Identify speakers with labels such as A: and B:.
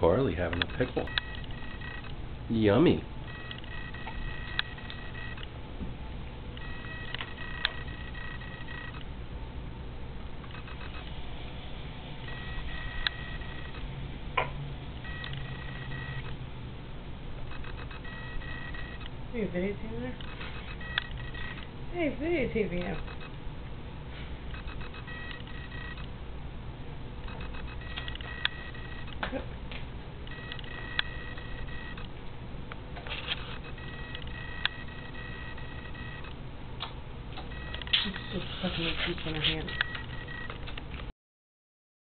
A: Carly having a pickle. Yummy.
B: Are you videotaping there? Hey, videotaping you. Just fucking keep in her hand.